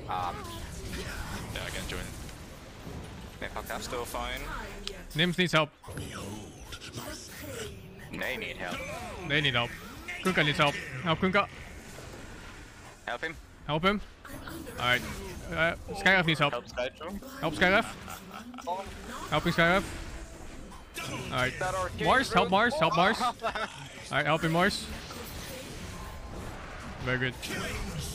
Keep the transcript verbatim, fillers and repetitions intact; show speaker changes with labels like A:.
A: Um,
B: Yeah, I can join.
A: Mepaka still fine.
C: Nims needs help.
A: They need help.
C: They need help. Kunkka needs help. Help Kunkka.
A: Help him.
C: Help him. Alright. Uh, Skyref needs help.
A: Help Skytro.
C: Help Skyref. Helping Skyref. Alright. Mars, help Mars, help Mars. Alright, helping Mars. Very good.